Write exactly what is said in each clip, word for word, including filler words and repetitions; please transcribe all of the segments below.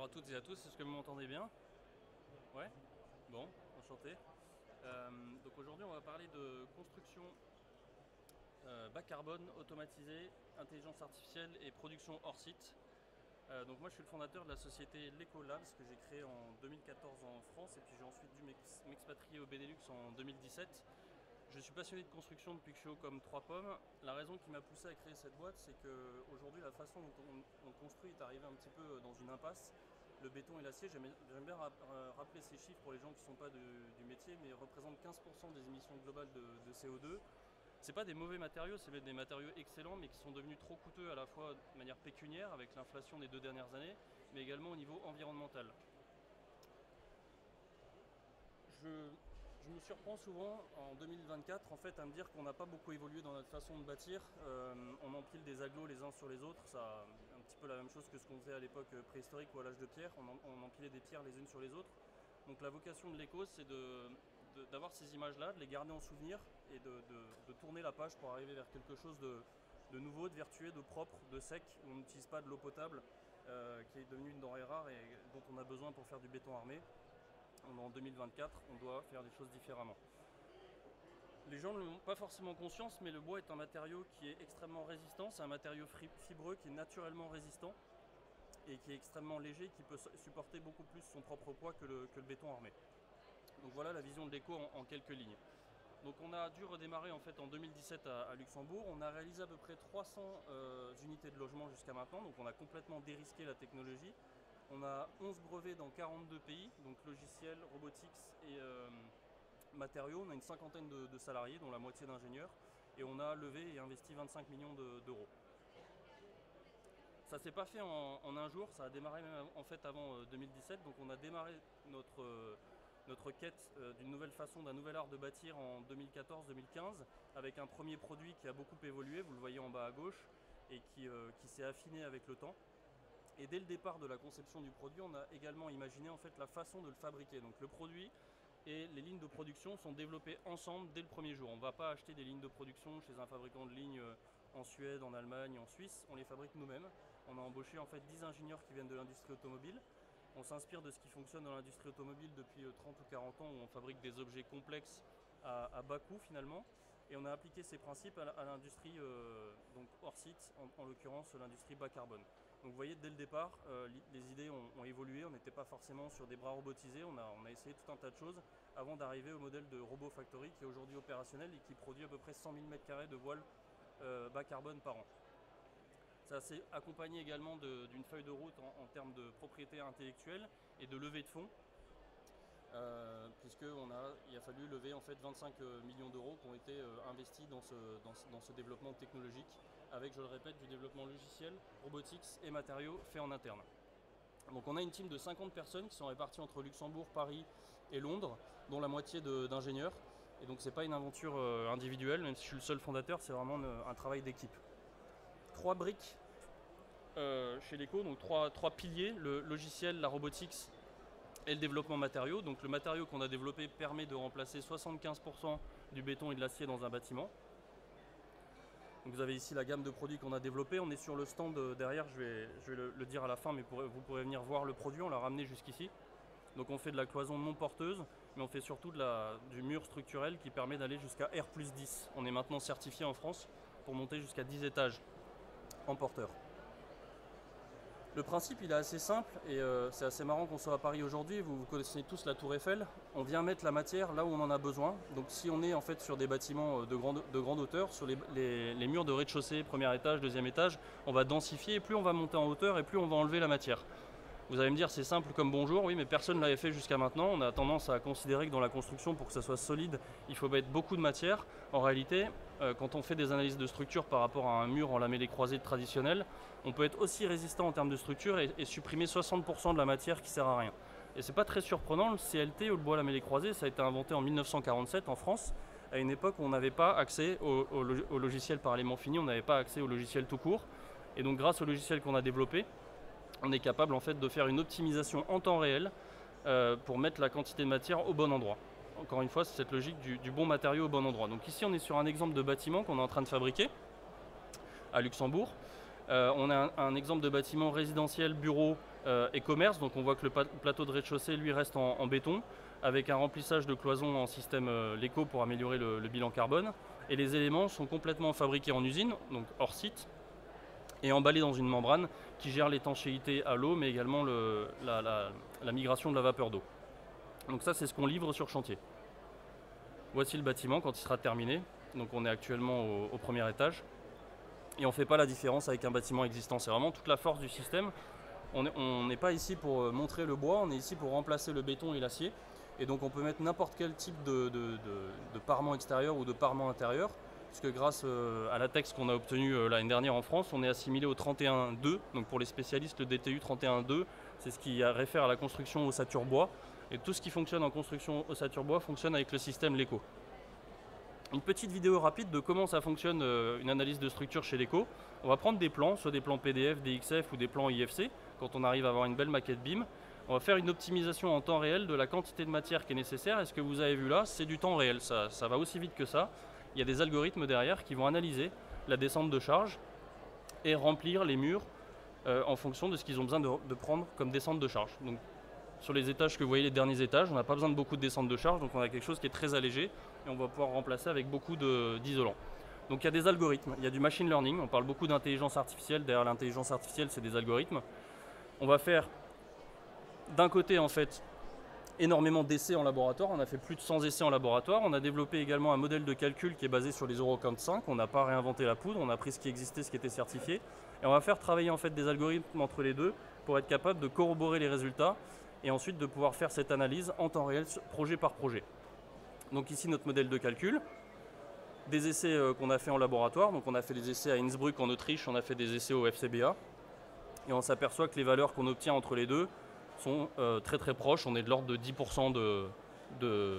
bonjour à toutes et à tous, est-ce que vous m'entendez bien? Ouais. Bon, enchanté. Euh, donc aujourd'hui on va parler de construction euh, bas carbone, automatisée, intelligence artificielle et production hors site. Euh, donc moi je suis le fondateur de la société l'Ecolabs que j'ai créée en deux mille quatorze en France et puis j'ai ensuite dû m'expatrier au Benelux en deux mille dix-sept. Je suis passionné de construction depuis que je suis haut comme trois pommes. La raison qui m'a poussé à créer cette boîte, c'est qu'aujourd'hui la façon dont on, on construit est arrivée un petit peu dans une impasse. Le béton et l'acier, j'aime bien rappeler ces chiffres pour les gens qui ne sont pas de, du métier, mais représentent quinze pour cent des émissions globales de, de C O deux. Ce n'est pas des mauvais matériaux, c'est des matériaux excellents, mais qui sont devenus trop coûteux à la fois de manière pécuniaire avec l'inflation des deux dernières années, mais également au niveau environnemental. Je, je me surprends souvent en deux mille vingt-quatre en fait, à me dire qu'on n'a pas beaucoup évolué dans notre façon de bâtir. Euh, on empile des agglos les uns sur les autres, ça un petit peu la même chose que ce qu'on faisait à l'époque préhistorique ou à l'âge de pierre, on, en, on empilait des pierres les unes sur les autres. Donc la vocation de l'Eco, c'est de, de, d'avoir ces images-là, de les garder en souvenir et de, de, de tourner la page pour arriver vers quelque chose de, de nouveau, de vertueux, de propre, de sec, où on n'utilise pas de l'eau potable, euh, qui est devenue une denrée rare et dont on a besoin pour faire du béton armé. En deux mille vingt-quatre, on doit faire des choses différemment. Les gens n'ont pas forcément conscience, mais le bois est un matériau qui est extrêmement résistant. C'est un matériau fibreux qui est naturellement résistant et qui est extrêmement léger, qui peut supporter beaucoup plus son propre poids que le, que le béton armé. Donc voilà la vision de l'Eco en, en quelques lignes. Donc on a dû redémarrer en fait en deux mille dix-sept à, à Luxembourg. On a réalisé à peu près trois cents euh, unités de logement jusqu'à maintenant, donc on a complètement dérisqué la technologie. On a onze brevets dans quarante-deux pays, donc logiciels, robotics et euh, matériaux. On a une cinquantaine de, de salariés, dont la moitié d'ingénieurs, et on a levé et investi vingt-cinq millions d'euros. Ça ne s'est pas fait en, en un jour, ça a démarré même en fait avant euh, deux mille dix-sept, donc on a démarré notre, euh, notre quête euh, d'une nouvelle façon, d'un nouvel art de bâtir en deux mille quatorze deux mille quinze, avec un premier produit qui a beaucoup évolué, vous le voyez en bas à gauche, et qui, euh, qui s'est affiné avec le temps. Et dès le départ de la conception du produit, on a également imaginé en fait la façon de le fabriquer. Donc le produit et les lignes de production sont développées ensemble dès le premier jour. On ne va pas acheter des lignes de production chez un fabricant de lignes en Suède, en Allemagne, en Suisse. On les fabrique nous-mêmes. On a embauché en fait dix ingénieurs qui viennent de l'industrie automobile. On s'inspire de ce qui fonctionne dans l'industrie automobile depuis trente ou quarante ans, où on fabrique des objets complexes à, à bas coût finalement. Et on a appliqué ces principes à l'industrie euh, donc hors site, en, en l'occurrence l'industrie bas carbone. Donc vous voyez, dès le départ, euh, les idées ont, ont évolué, on n'était pas forcément sur des bras robotisés, on a, on a essayé tout un tas de choses avant d'arriver au modèle de Robot Factory qui est aujourd'hui opérationnel et qui produit à peu près cent mille mètres carrés de voiles euh, bas carbone par an. Ça s'est accompagné également d'une feuille de route en, en termes de propriété intellectuelle et de levée de fonds. Euh, puisqu'il a, il a fallu lever en fait vingt-cinq millions d'euros qui ont été euh, investis dans ce, dans, ce, dans ce développement technologique avec, je le répète, du développement logiciel, robotics et matériaux faits en interne. Donc on a une team de cinquante personnes qui sont réparties entre Luxembourg, Paris et Londres, dont la moitié d'ingénieurs. Et donc c'est pas une aventure euh, individuelle, même si je suis le seul fondateur, c'est vraiment une, un travail d'équipe. Trois briques euh, chez l'Eco, donc trois, trois piliers, le logiciel, la robotics et le développement matériaux. Donc le matériau qu'on a développé permet de remplacer soixante-quinze pour cent du béton et de l'acier dans un bâtiment. Donc vous avez ici la gamme de produits qu'on a développé. On est sur le stand derrière, je vais, je vais le, le dire à la fin, mais pour, vous pourrez venir voir le produit, on l'a ramené jusqu'ici. Donc on fait de la cloison non porteuse, mais on fait surtout de la, du mur structurel qui permet d'aller jusqu'à R plus dix. On est maintenant certifié en France pour monter jusqu'à dix étages en porteur. Le principe il est assez simple et euh, c'est assez marrant qu'on soit à Paris aujourd'hui. Vous, vous connaissez tous la Tour Eiffel. On vient mettre la matière là où on en a besoin. Donc si on est en fait sur des bâtiments de grande, de grande hauteur, sur les, les, les murs de rez-de-chaussée, premier étage, deuxième étage, on va densifier et plus on va monter en hauteur et plus on va enlever la matière. Vous allez me dire c'est simple comme bonjour, oui mais personne ne l'avait fait jusqu'à maintenant. On a tendance à considérer que dans la construction, pour que ça soit solide, il faut mettre beaucoup de matière. En réalité, euh, quand on fait des analyses de structure par rapport à un mur en lamellé croisé traditionnel, on peut être aussi résistant en termes de structure et, et supprimer soixante pour cent de la matière qui sert à rien. Et c'est pas très surprenant, le C L T ou le bois lamellé croisé, ça a été inventé en mille neuf cent quarante-sept en France, à une époque où on n'avait pas accès au, au, au logiciel par élément fini, on n'avait pas accès au logiciel tout court. Et donc grâce au logiciel qu'on a développé, on est capable en fait de faire une optimisation en temps réel euh, pour mettre la quantité de matière au bon endroit. Encore une fois, c'est cette logique du, du bon matériau au bon endroit. Donc ici, on est sur un exemple de bâtiment qu'on est en train de fabriquer à Luxembourg. Euh, on a un, un exemple de bâtiment résidentiel, bureau euh, et commerce. Donc on voit que le plateau de rez-de-chaussée lui reste en, en béton, avec un remplissage de cloisons en système euh, Léco pour améliorer le, le bilan carbone. Et les éléments sont complètement fabriqués en usine, donc hors site, et emballés dans une membrane qui gère l'étanchéité à l'eau, mais également le, la, la, la migration de la vapeur d'eau. Donc ça, c'est ce qu'on livre sur chantier. Voici le bâtiment quand il sera terminé. Donc on est actuellement au, au premier étage. Et on ne fait pas la différence avec un bâtiment existant. C'est vraiment toute la force du système. On n'est pas ici pour montrer le bois, on est ici pour remplacer le béton et l'acier. Et donc on peut mettre n'importe quel type de, de, de, de parement extérieur ou de parement intérieur. Puisque grâce à la texte qu'on a obtenue l'année dernière en France, on est assimilé au trente et un deux. Donc pour les spécialistes, le D T U trente et un deux, c'est ce qui réfère à la construction ossature bois. Et tout ce qui fonctionne en construction ossature bois fonctionne avec le système Léco. Une petite vidéo rapide de comment ça fonctionne une analyse de structure chez Léco. On va prendre des plans, soit des plans P D F, D X F ou des plans I F C, quand on arrive à avoir une belle maquette B I M. On va faire une optimisation en temps réel de la quantité de matière qui est nécessaire. Et ce que vous avez vu là, c'est du temps réel. Ça, ça va aussi vite que ça. Il y a des algorithmes derrière qui vont analyser la descente de charge et remplir les murs euh, en fonction de ce qu'ils ont besoin de, de prendre comme descente de charge. Donc, sur les étages que vous voyez, les derniers étages, on n'a pas besoin de beaucoup de descente de charge, donc on a quelque chose qui est très allégé et on va pouvoir remplacer avec beaucoup d'isolants. Donc il y a des algorithmes, il y a du machine learning, on parle beaucoup d'intelligence artificielle, derrière l'intelligence artificielle c'est des algorithmes. On va faire d'un côté en fait énormément d'essais en laboratoire, on a fait plus de cent essais en laboratoire, on a développé également un modèle de calcul qui est basé sur les Eurocount cinq, on n'a pas réinventé la poudre, on a pris ce qui existait, ce qui était certifié, et on va faire travailler en fait des algorithmes entre les deux pour être capable de corroborer les résultats et ensuite de pouvoir faire cette analyse en temps réel, projet par projet. Donc ici notre modèle de calcul, des essais euh, qu'on a fait en laboratoire, donc on a fait des essais à Innsbruck en Autriche, on a fait des essais au F C B A, et on s'aperçoit que les valeurs qu'on obtient entre les deux sont euh, très très proches, on est de l'ordre de dix pour cent de, de,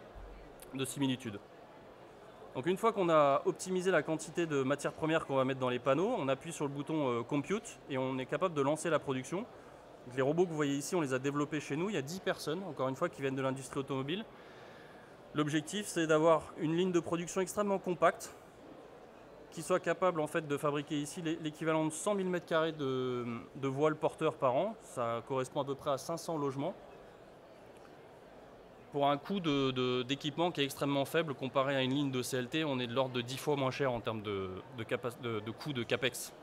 de similitude. Donc une fois qu'on a optimisé la quantité de matières premières qu'on va mettre dans les panneaux, on appuie sur le bouton euh, Compute et on est capable de lancer la production. Donc les robots que vous voyez ici, on les a développés chez nous, il y a dix personnes, encore une fois, qui viennent de l'industrie automobile. L'objectif, c'est d'avoir une ligne de production extrêmement compacte, qui soit capable en fait de fabriquer ici l'équivalent de cent mille mètres carrés de, de voiles porteurs par an. Ça correspond à peu près à cinq cents logements. Pour un coût d'équipement qui est extrêmement faible comparé à une ligne de C L T, on est de l'ordre de dix fois moins cher en termes de, de, de, de coût de CAPEX.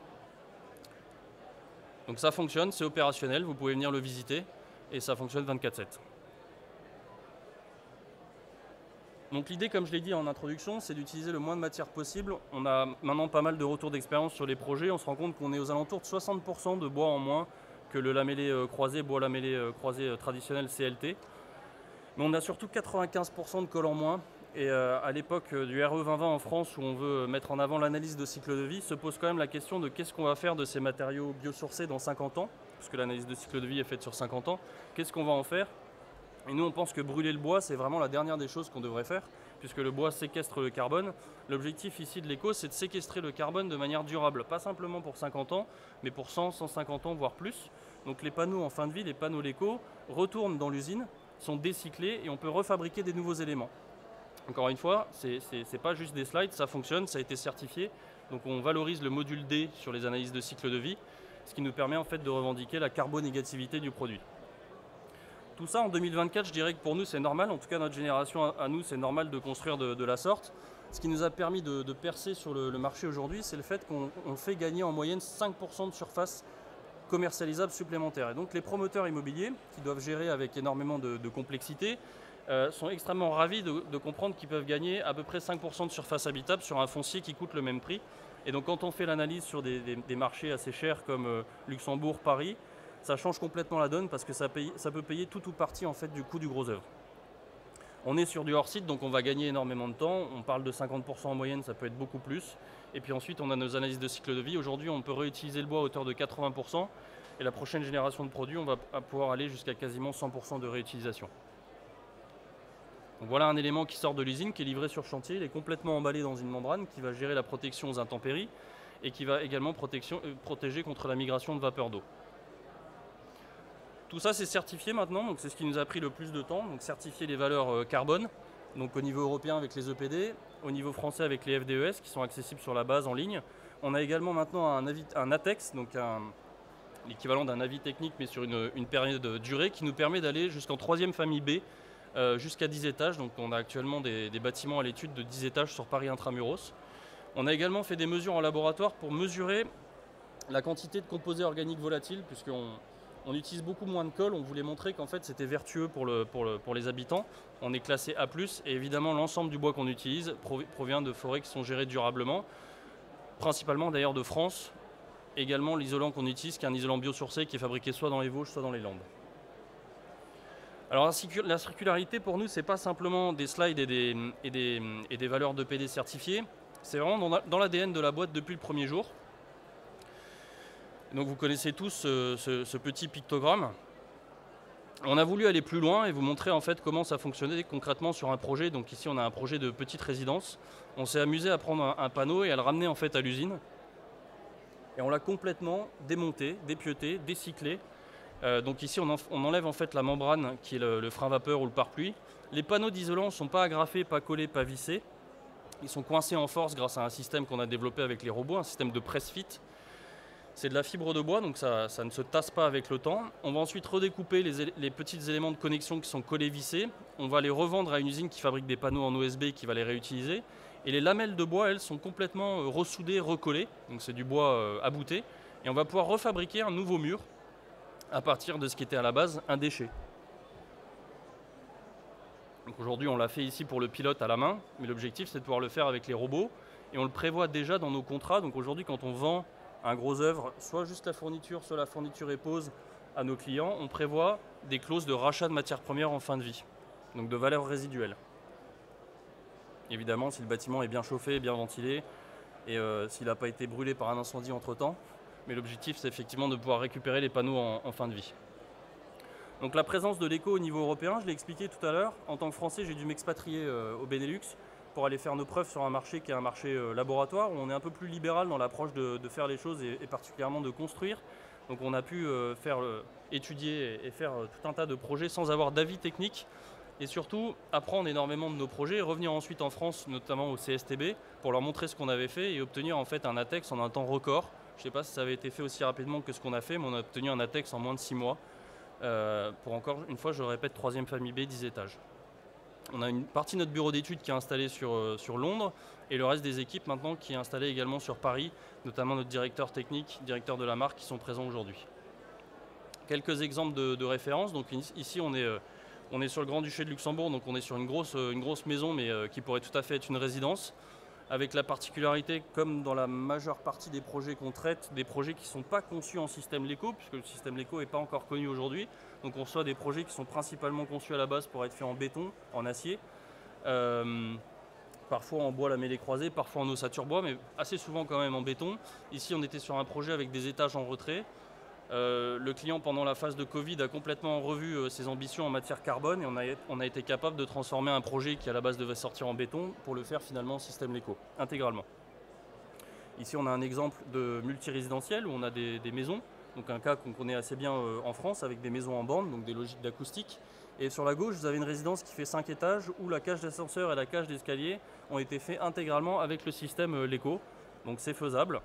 Donc ça fonctionne, c'est opérationnel, vous pouvez venir le visiter et ça fonctionne vingt-quatre sept. Donc l'idée, comme je l'ai dit en introduction, c'est d'utiliser le moins de matière possible. On a maintenant pas mal de retours d'expérience sur les projets. On se rend compte qu'on est aux alentours de soixante pour cent de bois en moins que le lamellé croisé, bois lamellé croisé traditionnel C L T. Mais on a surtout quatre-vingt-quinze pour cent de colle en moins. Et euh, à l'époque du R E vingt vingt en France, où on veut mettre en avant l'analyse de cycle de vie, se pose quand même la question de qu'est-ce qu'on va faire de ces matériaux biosourcés dans cinquante ans, puisque l'analyse de cycle de vie est faite sur cinquante ans. Qu'est-ce qu'on va en faire? Et nous, on pense que brûler le bois, c'est vraiment la dernière des choses qu'on devrait faire, puisque le bois séquestre le carbone. L'objectif ici de l'éco, c'est de séquestrer le carbone de manière durable, pas simplement pour cinquante ans, mais pour cent, cent cinquante ans, voire plus. Donc les panneaux en fin de vie, les panneaux Léco, retournent dans l'usine, sont décyclés et on peut refabriquer des nouveaux éléments. Encore une fois, ce n'est pas juste des slides, ça fonctionne, ça a été certifié. Donc on valorise le module D sur les analyses de cycle de vie, ce qui nous permet en fait de revendiquer la carbonégativité du produit. Tout ça en deux mille vingt-quatre, je dirais que pour nous c'est normal, en tout cas notre génération à nous c'est normal de construire de, de la sorte. Ce qui nous a permis de, de percer sur le, le marché aujourd'hui, c'est le fait qu'on fait gagner en moyenne cinq pour cent de surface commercialisable supplémentaire. Et donc les promoteurs immobiliers, qui doivent gérer avec énormément de, de complexité, euh, sont extrêmement ravis de, de comprendre qu'ils peuvent gagner à peu près cinq pour cent de surface habitable sur un foncier qui coûte le même prix. Et donc quand on fait l'analyse sur des, des, des marchés assez chers comme euh, Luxembourg, Paris, ça change complètement la donne parce que ça, paye, ça peut payer tout ou partie en fait, du coût du gros œuvre. On est sur du hors-site, donc on va gagner énormément de temps. On parle de cinquante pour cent en moyenne, ça peut être beaucoup plus. Et puis ensuite, on a nos analyses de cycle de vie. Aujourd'hui, on peut réutiliser le bois à hauteur de quatre-vingts pour cent. Et la prochaine génération de produits, on va pouvoir aller jusqu'à quasiment cent pour cent de réutilisation. Donc voilà un élément qui sort de l'usine, qui est livré sur chantier. Il est complètement emballé dans une membrane qui va gérer la protection aux intempéries et qui va également protection, euh, protéger contre la migration de vapeur d'eau. Tout ça, c'est certifié maintenant, donc c'est ce qui nous a pris le plus de temps. Donc certifier les valeurs euh, carbone, donc au niveau européen avec les E P D, au niveau français avec les F D E S qui sont accessibles sur la base en ligne. On a également maintenant un, avis, un ATEX, donc l'équivalent d'un avis technique mais sur une, une période de durée qui nous permet d'aller jusqu'en troisième famille B, euh, jusqu'à dix étages. Donc on a actuellement des, des bâtiments à l'étude de dix étages sur Paris Intramuros. On a également fait des mesures en laboratoire pour mesurer la quantité de composés organiques volatiles, puisqu'on on utilise beaucoup moins de colle. On voulait montrer qu'en fait c'était vertueux pour, le, pour, le, pour les habitants. On est classé A plus, et évidemment l'ensemble du bois qu'on utilise provient de forêts qui sont gérées durablement, principalement d'ailleurs de France. Également l'isolant qu'on utilise, qui est un isolant biosourcé qui est fabriqué soit dans les Vosges, soit dans les Landes. Alors la circularité pour nous, c'est pas simplement des slides et des, et des, et des valeurs de P D certifiées, c'est vraiment dans l'A D N de la boîte depuis le premier jour. Donc vous connaissez tous ce, ce, ce petit pictogramme. On a voulu aller plus loin et vous montrer en fait comment ça fonctionnait concrètement sur un projet. Donc ici on a un projet de petite résidence. On s'est amusé à prendre un, un panneau et à le ramener en fait à l'usine. Et on l'a complètement démonté, dépieuté, décyclé. Euh, donc ici on, en, on enlève en fait la membrane qui est le, le frein vapeur ou le pare-pluie. Les panneaux d'isolant ne sont pas agrafés, pas collés, pas vissés. Ils sont coincés en force grâce à un système qu'on a développé avec les robots, un système de press-fit. C'est de la fibre de bois, donc ça, ça ne se tasse pas avec le temps. On va ensuite redécouper les, les petits éléments de connexion qui sont collés vissés. On va les revendre à une usine qui fabrique des panneaux en O S B qui va les réutiliser. Et les lamelles de bois, elles, sont complètement ressoudées, recollées. Donc c'est du bois abouté. Et on va pouvoir refabriquer un nouveau mur à partir de ce qui était à la base un déchet. Donc aujourd'hui, on l'a fait ici pour le pilote à la main, mais l'objectif, c'est de pouvoir le faire avec les robots. Et on le prévoit déjà dans nos contrats. Donc aujourd'hui, quand on vend un gros œuvre, soit juste la fourniture, soit la fourniture et pose à nos clients, on prévoit des clauses de rachat de matières premières en fin de vie, donc de valeur résiduelle. Évidemment, si le bâtiment est bien chauffé, bien ventilé, et euh, s'il n'a pas été brûlé par un incendie entre-temps, mais l'objectif, c'est effectivement de pouvoir récupérer les panneaux en, en fin de vie. Donc la présence de l'éco au niveau européen, je l'ai expliqué tout à l'heure, en tant que Français, j'ai dû m'expatrier euh, au Benelux, pour aller faire nos preuves sur un marché qui est un marché euh, laboratoire, où on est un peu plus libéral dans l'approche de, de faire les choses et, et particulièrement de construire. Donc on a pu euh, faire, euh, étudier et faire euh, tout un tas de projets sans avoir d'avis technique et surtout apprendre énormément de nos projets et revenir ensuite en France, notamment au C S T B, pour leur montrer ce qu'on avait fait et obtenir en fait un ATEX en un temps record. Je ne sais pas si ça avait été fait aussi rapidement que ce qu'on a fait, mais on a obtenu un ATEX en moins de six mois. Euh, pour encore une fois, je répète, troisième famille B, dix étages. On a une partie de notre bureau d'études qui est installée sur, euh, sur Londres et le reste des équipes maintenant qui est installé également sur Paris, notamment notre directeur technique, directeur de la marque qui sont présents aujourd'hui. Quelques exemples de, de référence. Donc ici on est, euh, on est sur le Grand-Duché de Luxembourg, donc on est sur une grosse, une grosse maison mais euh, qui pourrait tout à fait être une résidence, avec la particularité, comme dans la majeure partie des projets qu'on traite, des projets qui ne sont pas conçus en système LECO, puisque le système LECO n'est pas encore connu aujourd'hui. Donc on reçoit des projets qui sont principalement conçus à la base pour être faits en béton, en acier, euh, parfois en bois lamellé croisé, parfois en ossature bois, mais assez souvent quand même en béton. Ici on était sur un projet avec des étages en retrait. Euh, le client, pendant la phase de Covid, a complètement revu euh, ses ambitions en matière carbone et on a, on a été capable de transformer un projet qui à la base devait sortir en béton pour le faire finalement en système LECO, intégralement. Ici on a un exemple de multirésidentiel où on a des, des maisons, donc un cas qu'on connaît assez bien euh, en France avec des maisons en bande, donc des logiques d'acoustique. Et sur la gauche, vous avez une résidence qui fait cinq étages où la cage d'ascenseur et la cage d'escalier ont été faits intégralement avec le système euh, LECO, donc c'est faisable,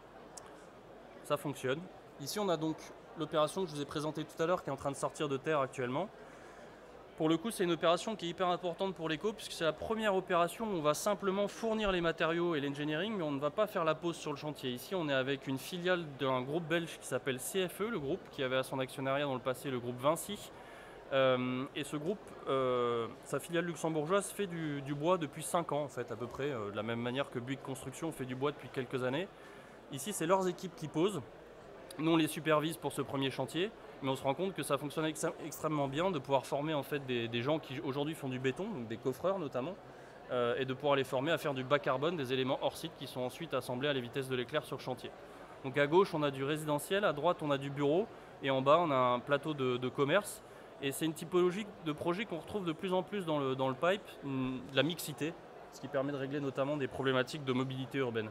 ça fonctionne. Ici, on a donc l'opération que je vous ai présentée tout à l'heure qui est en train de sortir de terre actuellement. Pour le coup, c'est une opération qui est hyper importante pour l'éco puisque c'est la première opération où on va simplement fournir les matériaux et l'engineering, mais on ne va pas faire la pose sur le chantier. Ici, on est avec une filiale d'un groupe belge qui s'appelle C F E, le groupe qui avait à son actionnariat dans le passé le groupe Vinci. Euh, et ce groupe, euh, sa filiale luxembourgeoise, fait du, du bois depuis cinq ans en fait, à peu près, euh, de la même manière que Bouygues Construction fait du bois depuis quelques années. Ici, c'est leurs équipes qui posent. Nous, on les supervise pour ce premier chantier, mais on se rend compte que ça fonctionne ex extrêmement bien de pouvoir former en fait des, des gens qui aujourd'hui font du béton, donc des coffreurs notamment, euh, et de pouvoir les former à faire du bas carbone, des éléments hors site qui sont ensuite assemblés à la vitesse de l'éclair sur chantier. Donc à gauche, on a du résidentiel, à droite, on a du bureau, et en bas, on a un plateau de, de commerce. Et c'est une typologie de projet qu'on retrouve de plus en plus dans le, dans le pipe, une, de la mixité, ce qui permet de régler notamment des problématiques de mobilité urbaine.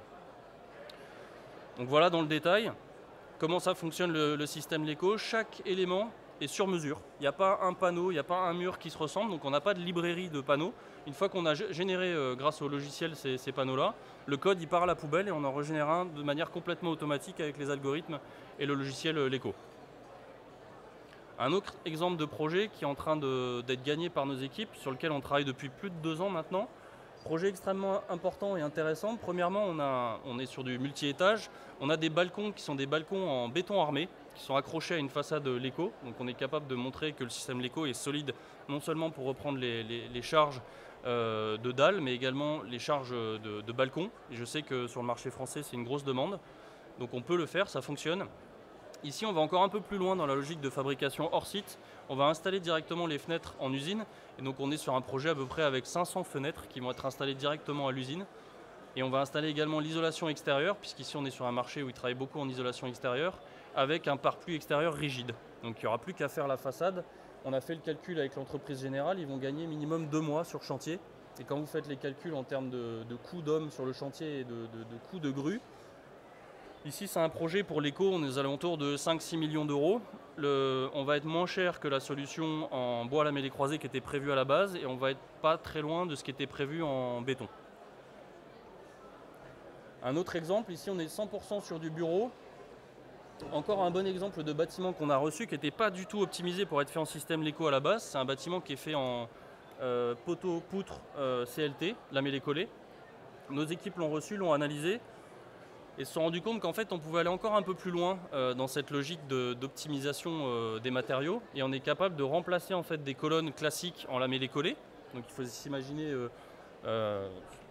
Donc voilà dans le détail comment ça fonctionne le, le système LECO. Chaque élément est sur mesure. Il n'y a pas un panneau, il n'y a pas un mur qui se ressemble, donc on n'a pas de librairie de panneaux. Une fois qu'on a généré euh, grâce au logiciel ces, ces panneaux-là, le code il part à la poubelle et on en régénère un de manière complètement automatique avec les algorithmes et le logiciel euh, Leco. Un autre exemple de projet qui est en train d'être gagné par nos équipes, sur lequel on travaille depuis plus de deux ans maintenant. Projet extrêmement important et intéressant. Premièrement, on, a, on est sur du multi-étage. On a des balcons qui sont des balcons en béton armé, qui sont accrochés à une façade Leco. Donc on est capable de montrer que le système Leco est solide, non seulement pour reprendre les, les, les charges euh, de dalles, mais également les charges de, de balcons. Et je sais que sur le marché français, c'est une grosse demande. Donc on peut le faire, ça fonctionne. Ici, on va encore un peu plus loin dans la logique de fabrication hors site. On va installer directement les fenêtres en usine. Et donc, on est sur un projet à peu près avec cinq cents fenêtres qui vont être installées directement à l'usine. Et on va installer également l'isolation extérieure, puisqu'ici, on est sur un marché où ils travaillent beaucoup en isolation extérieure, avec un pare-pluie extérieur rigide. Donc, il n'y aura plus qu'à faire la façade. On a fait le calcul avec l'entreprise générale. Ils vont gagner minimum deux mois sur chantier. Et quand vous faites les calculs en termes de, de coûts d'hommes sur le chantier et de, de, de coûts de grue, ici, c'est un projet pour Leco, on est aux alentours de cinq à six millions d'euros. On va être moins cher que la solution en bois lamellé croisé qui était prévue à la base et on va être pas très loin de ce qui était prévu en béton. Un autre exemple, ici on est cent pour cent sur du bureau. Encore un bon exemple de bâtiment qu'on a reçu qui n'était pas du tout optimisé pour être fait en système Leco à la base. C'est un bâtiment qui est fait en euh, poteau poutre euh, C L T, lamellé collé. Nos équipes l'ont reçu, l'ont analysé. Et se sont rendus compte qu'en fait on pouvait aller encore un peu plus loin euh, dans cette logique d'optimisation euh, des matériaux et on est capable de remplacer en fait des colonnes classiques en lamellé collé. Donc il faut s'imaginer euh, euh,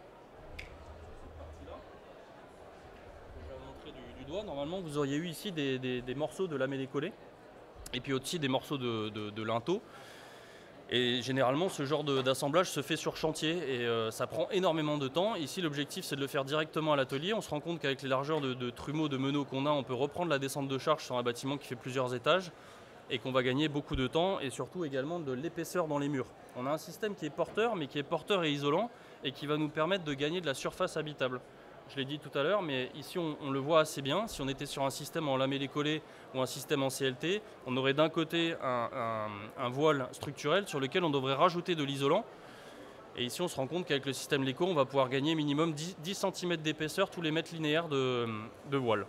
je vais vous montrer du, du doigt. Normalement vous auriez eu ici des, des, des morceaux de lamellé collé et puis aussi des morceaux de, de, de linteau. Et généralement, ce genre d'assemblage se fait sur chantier et euh, ça prend énormément de temps. Ici, l'objectif, c'est de le faire directement à l'atelier. On se rend compte qu'avec les largeurs de, de trumeaux, de meneaux qu'on a, on peut reprendre la descente de charge sur un bâtiment qui fait plusieurs étages et qu'on va gagner beaucoup de temps et surtout également de l'épaisseur dans les murs. On a un système qui est porteur, mais qui est porteur et isolant et qui va nous permettre de gagner de la surface habitable. Je l'ai dit tout à l'heure, mais ici on, on le voit assez bien. Si on était sur un système en lamellé collé ou un système en C L T, on aurait d'un côté un, un, un voile structurel sur lequel on devrait rajouter de l'isolant. Et ici on se rend compte qu'avec le système Leco, on va pouvoir gagner minimum dix centimètres d'épaisseur tous les mètres linéaires de, de voile.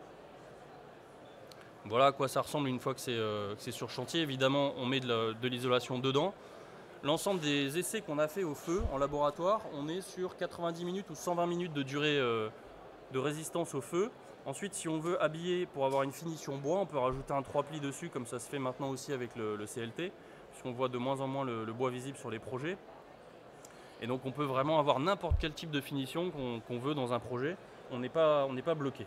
Voilà à quoi ça ressemble une fois que c'est euh, sur chantier. Évidemment, on met de l'isolation dedans. L'ensemble des essais qu'on a fait au feu en laboratoire, on est sur quatre-vingt-dix minutes ou cent vingt minutes de durée euh, de résistance au feu. Ensuite, si on veut habiller pour avoir une finition bois, on peut rajouter un trois plis dessus, comme ça se fait maintenant aussi avec le, le C L T, puisqu'on voit de moins en moins le, le bois visible sur les projets. Et donc on peut vraiment avoir n'importe quel type de finition qu'on qu'on veut dans un projet. On n'est pas, on n'est pas bloqué.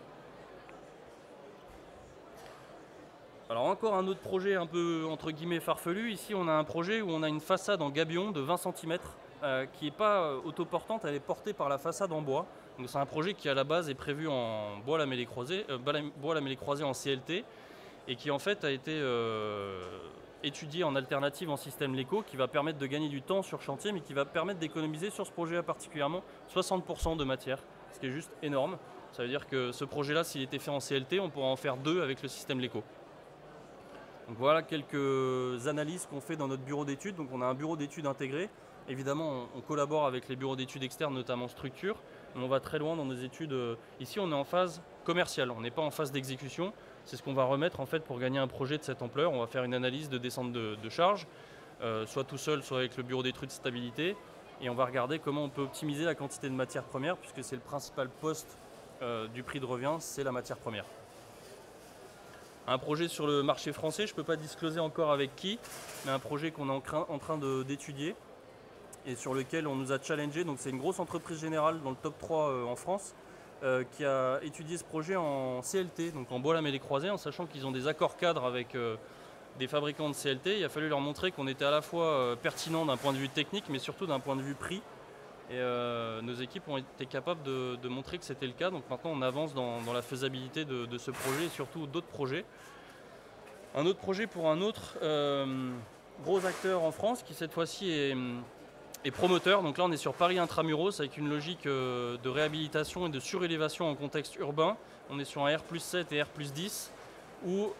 Alors encore un autre projet un peu entre guillemets farfelu. Ici on a un projet où on a une façade en gabion de vingt centimètres euh, qui n'est pas euh, autoportante, elle est portée par la façade en bois. Donc c'est un projet qui à la base est prévu en bois lamellé croisé, euh, bois lamellé croisé en C L T et qui en fait a été euh, étudié en alternative en système Leco qui va permettre de gagner du temps sur chantier mais qui va permettre d'économiser sur ce projet-là particulièrement soixante pour cent de matière, ce qui est juste énorme. Ça veut dire que ce projet-là, s'il était fait en C L T, on pourra en faire deux avec le système Leco. Donc voilà quelques analyses qu'on fait dans notre bureau d'études. Donc on a un bureau d'études intégré. Évidemment, on, on collabore avec les bureaux d'études externes, notamment Structure. Mais on va très loin dans nos études. Ici, on est en phase commerciale. On n'est pas en phase d'exécution. C'est ce qu'on va remettre en fait pour gagner un projet de cette ampleur. On va faire une analyse de descente de, de charge, euh, soit tout seul, soit avec le bureau d'études stabilité. Et on va regarder comment on peut optimiser la quantité de matière première, puisque c'est le principal poste euh, du prix de revient, c'est la matière première. Un projet sur le marché français, je ne peux pas discloser encore avec qui, mais un projet qu'on est en, en train d'étudier et sur lequel on nous a challengé. Donc c'est une grosse entreprise générale dans le top trois euh, en France euh, qui a étudié ce projet en C L T, donc en bois lamellé croisé, en sachant qu'ils ont des accords cadres avec euh, des fabricants de C L T. Il a fallu leur montrer qu'on était à la fois euh, pertinent d'un point de vue technique, mais surtout d'un point de vue prix. Et euh, nos équipes ont été capables de, de montrer que c'était le cas. Donc maintenant, on avance dans, dans la faisabilité de, de ce projet et surtout d'autres projets. Un autre projet pour un autre euh, gros acteur en France qui cette fois-ci est, est promoteur. Donc là, on est sur Paris Intramuros avec une logique euh, de réhabilitation et de surélévation en contexte urbain. On est sur un R plus sept et R plus dix où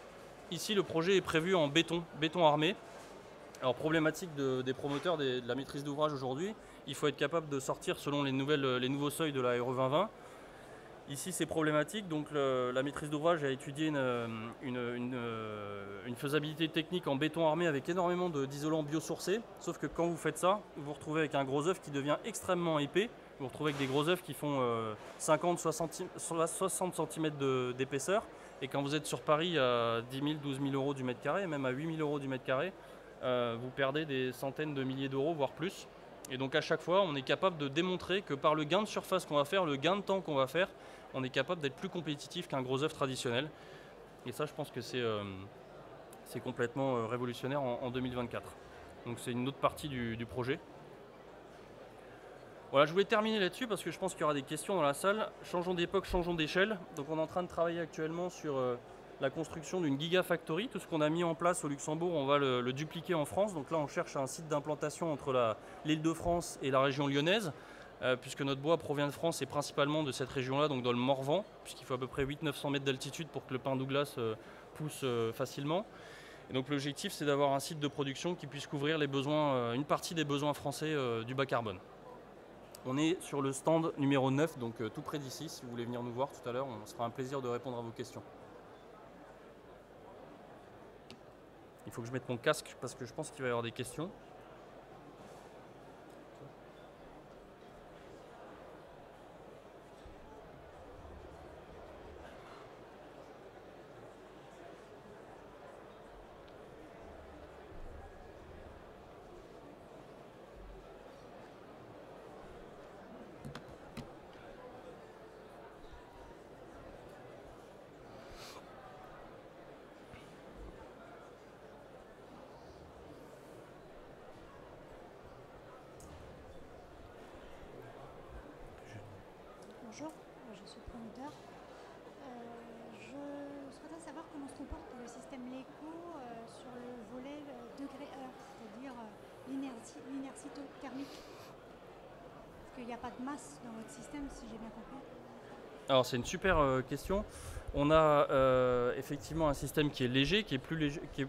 ici le projet est prévu en béton, béton armé. Alors problématique de, des promoteurs des, de la maîtrise d'ouvrage aujourd'hui, il faut être capable de sortir selon les, nouvelles, les nouveaux seuils de la R E vingt vingt. Ici c'est problématique, donc le, la maîtrise d'ouvrage a étudié une, une, une, une faisabilité technique en béton armé avec énormément d'isolants biosourcés, sauf que quand vous faites ça, vous vous retrouvez avec un gros œuf qui devient extrêmement épais, vous vous retrouvez avec des gros œufs qui font euh, cinquante à soixante centimètres d'épaisseur, et quand vous êtes sur Paris à dix mille, douze mille euros du mètre carré, même à huit mille euros du mètre carré, euh, vous perdez des centaines de milliers d'euros, voire plus. Et donc à chaque fois, on est capable de démontrer que par le gain de surface qu'on va faire, le gain de temps qu'on va faire, on est capable d'être plus compétitif qu'un gros œuf traditionnel. Et ça, je pense que c'est euh, complètement euh, révolutionnaire en, en deux mille vingt-quatre. Donc c'est une autre partie du, du projet. Voilà, je voulais terminer là-dessus parce que je pense qu'il y aura des questions dans la salle. Changeons d'époque, changeons d'échelle. Donc on est en train de travailler actuellement sur euh, la construction d'une gigafactory. Tout ce qu'on a mis en place au Luxembourg, on va le, le dupliquer en France. Donc là, on cherche un site d'implantation entre l'Île-de-France et la région lyonnaise, euh, puisque notre bois provient de France et principalement de cette région-là, donc dans le Morvan, puisqu'il faut à peu près huit à neuf cents mètres d'altitude pour que le pin Douglas euh, pousse euh, facilement. Et donc l'objectif, c'est d'avoir un site de production qui puisse couvrir les besoins, euh, une partie des besoins français euh, du bas carbone. On est sur le stand numéro neuf, donc euh, tout près d'ici. Si vous voulez venir nous voir tout à l'heure, on se fera un plaisir de répondre à vos questions. Il faut que je mette mon casque parce que je pense qu'il va y avoir des questions. Bonjour, je suis promoteur. Euh, je souhaiterais savoir comment se comporte le système LECO euh, sur le volet degré-heure, c'est-à-dire euh, l'inertie thermique. Parce qu'il n'y a pas de masse dans votre système, si j'ai bien compris. Alors c'est une super euh, question. On a euh, effectivement un système qui est léger, qui est plus léger. Qui est...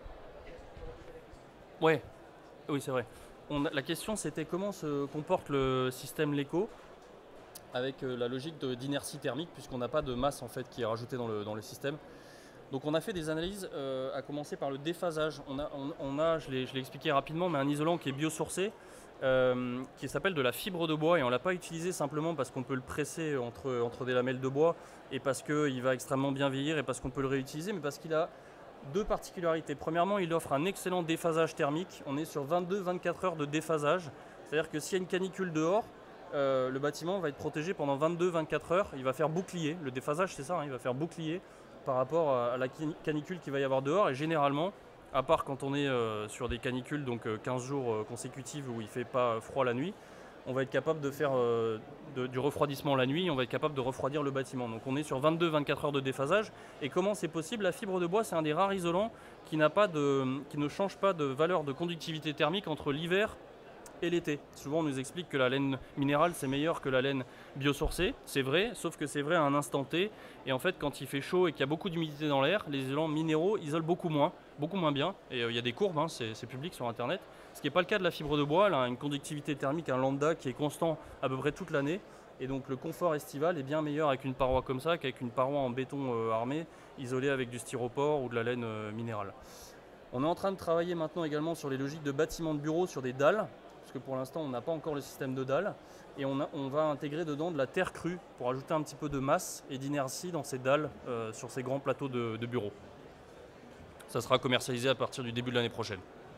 Ouais, oui c'est vrai. On a, la question c'était comment se comporte le système LECO avec euh, la logique d'inertie thermique, puisqu'on n'a pas de masse en fait qui est rajoutée dans le, dans le système. Donc on a fait des analyses, euh, à commencer par le déphasage. On a, on, on a je l'ai expliqué rapidement, mais un isolant qui est biosourcé, euh, qui s'appelle de la fibre de bois, et on ne l'a pas utilisé simplement parce qu'on peut le presser entre, entre des lamelles de bois, et parce qu'il va extrêmement bien vieillir, et parce qu'on peut le réutiliser, mais parce qu'il a deux particularités. Premièrement, il offre un excellent déphasage thermique. On est sur vingt-deux à vingt-quatre heures de déphasage, c'est-à-dire que s'il y a une canicule dehors, Euh, le bâtiment va être protégé pendant vingt-deux à vingt-quatre heures. Il va faire bouclier. Le déphasage, c'est ça, hein, il va faire bouclier par rapport à la canicule qu'il va y avoir dehors. Et généralement, à part quand on est euh, sur des canicules, donc euh, quinze jours euh, consécutifs où il ne fait pas froid la nuit, on va être capable de faire euh, de, du refroidissement la nuit, on va être capable de refroidir le bâtiment. Donc on est sur vingt-deux à vingt-quatre heures de déphasage. Et comment c'est possible? La fibre de bois, c'est un des rares isolants qui, n'a pas de, qui ne change pas de valeur de conductivité thermique entre l'hiver et l'été. Souvent on nous explique que la laine minérale c'est meilleur que la laine biosourcée, c'est vrai, sauf que c'est vrai à un instant T, et en fait quand il fait chaud et qu'il y a beaucoup d'humidité dans l'air, les isolants minéraux isolent beaucoup moins, beaucoup moins bien, et il euh, y a des courbes, hein, c'est public sur internet, ce qui n'est pas le cas de la fibre de bois. Elle a une conductivité thermique, un lambda qui est constant à peu près toute l'année, et donc le confort estival est bien meilleur avec une paroi comme ça qu'avec une paroi en béton euh, armé, isolée avec du styropor ou de la laine euh, minérale. On est en train de travailler maintenant également sur les logiques de bâtiments de bureaux sur des dalles, parce que pour l'instant on n'a pas encore le système de dalles, et on, a, on va intégrer dedans de la terre crue pour ajouter un petit peu de masse et d'inertie dans ces dalles euh, sur ces grands plateaux de, de bureaux. Ça sera commercialisé à partir du début de l'année prochaine.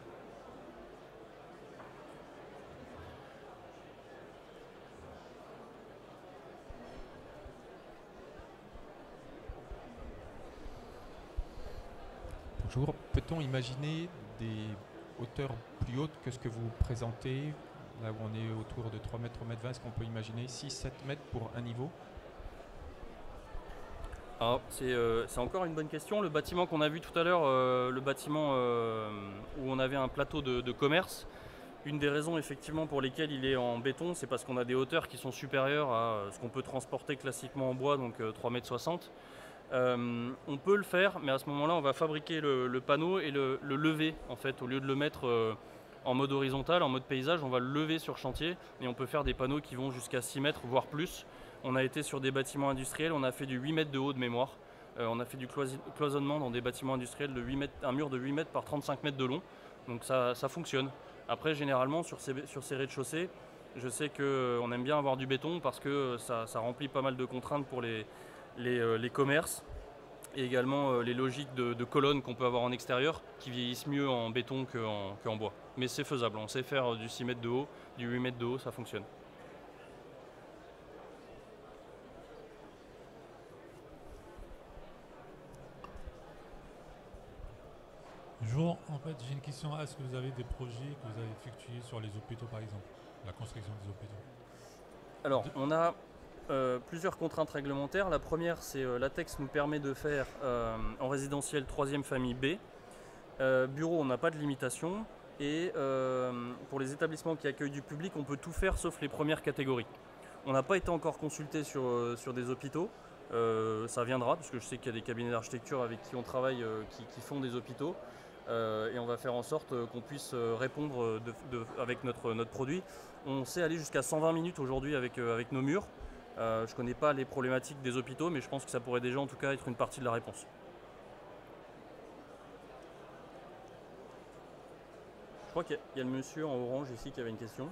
Bonjour, peut-on imaginer des hauteur plus haute que ce que vous présentez, là où on est autour de trois mètres, trois mètres vingt, est-ce qu'on peut imaginer six à sept mètres pour un niveau? C'est euh, encore une bonne question. Le bâtiment qu'on a vu tout à l'heure, euh, le bâtiment euh, où on avait un plateau de, de commerce, une des raisons effectivement pour lesquelles il est en béton, c'est parce qu'on a des hauteurs qui sont supérieures à ce qu'on peut transporter classiquement en bois, donc euh, trois mètres soixante. Euh, on peut le faire, mais à ce moment-là, on va fabriquer le, le panneau et le, le lever, en fait, au lieu de le mettre euh, en mode horizontal, en mode paysage, on va le lever sur chantier et on peut faire des panneaux qui vont jusqu'à six mètres, voire plus. On a été sur des bâtiments industriels, on a fait du huit mètres de haut de mémoire. Euh, on a fait du cloisonnement dans des bâtiments industriels de huit mètres, un mur de huit mètres par trente-cinq mètres de long. Donc ça, ça fonctionne. Après, généralement, sur ces, sur ces rez-de-chaussée, je sais qu'on aime bien avoir du béton parce que ça, ça remplit pas mal de contraintes pour les, les, euh, les commerces et également euh, les logiques de, de colonnes qu'on peut avoir en extérieur qui vieillissent mieux en béton qu'en, qu'en bois. Mais c'est faisable, on sait faire du six mètres de haut, du huit mètres de haut, ça fonctionne. Bonjour, en fait j'ai une question. Est-ce que vous avez des projets que vous avez effectués sur les hôpitaux par exemple, la construction des hôpitaux? Alors on a euh, plusieurs contraintes réglementaires. La première, c'est euh, l'ATEX nous permet de faire euh, en résidentiel troisième famille B. Euh, bureau, on n'a pas de limitation. Et euh, pour les établissements qui accueillent du public, on peut tout faire sauf les premières catégories. On n'a pas été encore consulté sur, euh, sur des hôpitaux. Euh, ça viendra, parce que je sais qu'il y a des cabinets d'architecture avec qui on travaille euh, qui, qui font des hôpitaux. Euh, et on va faire en sorte euh, qu'on puisse euh, répondre de, de, avec notre, notre produit. On sait aller jusqu'à cent vingt minutes aujourd'hui avec, euh, avec nos murs. Euh, je ne connais pas les problématiques des hôpitaux, mais je pense que ça pourrait déjà en tout cas être une partie de la réponse. Je crois qu'il y a le monsieur en orange ici qui avait une question.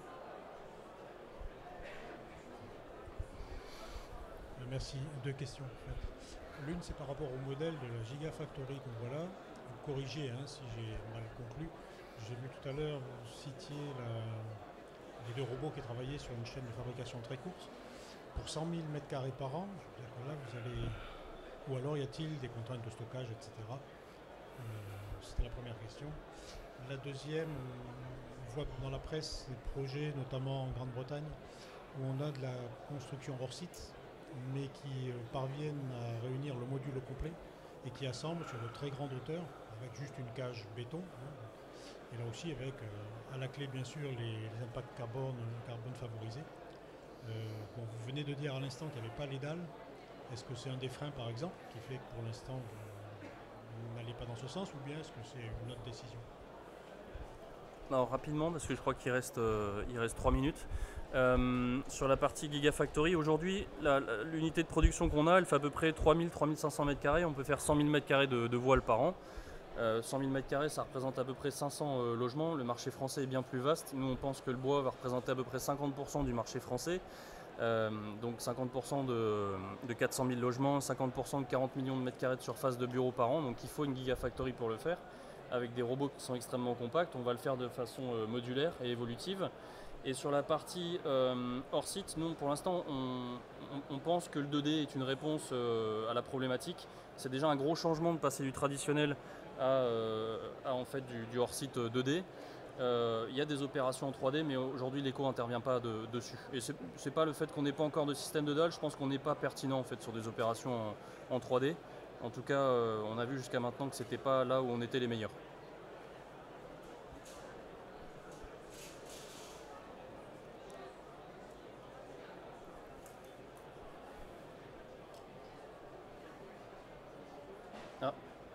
Merci. Deux questions. En fait. L'une, c'est par rapport au modèle de la Gigafactory qu'on voit là. Vous corrigez hein, si j'ai mal conclu. J'ai vu tout à l'heure, vous citiez la, les deux robots qui travaillaient sur une chaîne de fabrication très courte. Pour cent mille mètres carrés par an, je veux dire que là, vous allez... Ou alors y a-t-il des contraintes de stockage, et cetera. Euh, C'était la première question. La deuxième, on voit dans la presse des projets, notamment en Grande-Bretagne, où on a de la construction hors site, mais qui parviennent à réunir le module au complet et qui assemblent sur de très grandes hauteurs, avec juste une cage béton. Hein, et là aussi, avec euh, à la clé, bien sûr, les, les impacts carbone, carbone favorisés. Euh, bon, vous venez de dire à l'instant qu'il n'y avait pas les dalles. Est-ce que c'est un des freins, par exemple, qui fait que pour l'instant, vous, vous n'allez pas dans ce sens, ou bien est-ce que c'est une autre décision? Alors, rapidement, parce que je crois qu'il reste, euh, il reste trois minutes. Euh, sur la partie Gigafactory, aujourd'hui, la, la, l'unité de production qu'on a, elle fait à peu près trois mille à trois mille cinq cents mètres carrés. On peut faire cent mille mètres carrés de, de voile par an. Euh, cent mille mètres carrés, ça représente à peu près cinq cents euh, logements. Le marché français est bien plus vaste. Nous, on pense que le bois va représenter à peu près cinquante pour cent du marché français. Euh, donc cinquante pour cent de, de quatre cent mille logements, cinquante pour cent de quarante millions de mètres carrés de surface de bureaux par an. Donc il faut une Gigafactory pour le faire, avec des robots qui sont extrêmement compacts. On va le faire de façon euh, modulaire et évolutive. Et sur la partie euh, hors site, nous pour l'instant on, on, on pense que le deux D est une réponse euh, à la problématique. C'est déjà un gros changement de passer du traditionnel à, euh, à en fait du, du hors site deux D. Euh, il y a des opérations en trois D, mais aujourd'hui l'éco n'intervient pas de, dessus. Et c'est, c'est pas le fait qu'on n'ait pas encore de système de dalle, je pense qu'on n'est pas pertinent en fait sur des opérations en, en trois D. En tout cas, euh, on a vu jusqu'à maintenant que c'était pas là où on était les meilleurs. Ah.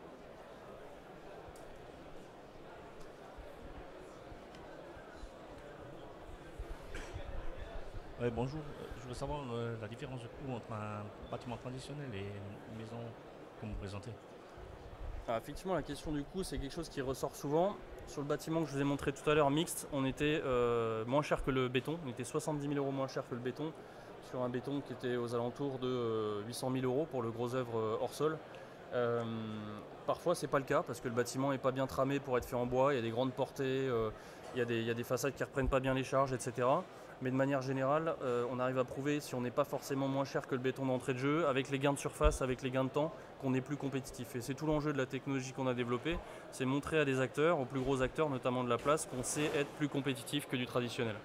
Ouais, bonjour, je voudrais savoir euh, la différence de coût entre un bâtiment traditionnel et une maison que vous présentez. Alors, effectivement, la question du coût, c'est quelque chose qui ressort souvent. Sur le bâtiment que je vous ai montré tout à l'heure, mixte, on était euh, moins cher que le béton. On était soixante-dix mille euros moins cher que le béton, sur un béton qui était aux alentours de euh, huit cent mille euros pour le gros œuvre euh, hors sol. Euh, parfois c'est pas le cas parce que le bâtiment n'est pas bien tramé pour être fait en bois, il y a des grandes portées, euh, il, y a des, il y a des façades qui ne reprennent pas bien les charges, et cetera. Mais de manière générale, euh, on arrive à prouver, si on n'est pas forcément moins cher que le béton d'entrée de jeu, avec les gains de surface, avec les gains de temps, qu'on est plus compétitif. Et c'est tout l'enjeu de la technologie qu'on a développée, c'est montrer à des acteurs, aux plus gros acteurs notamment de la place, qu'on sait être plus compétitif que du traditionnel.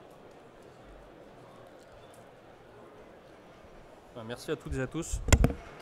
Merci à toutes et à tous.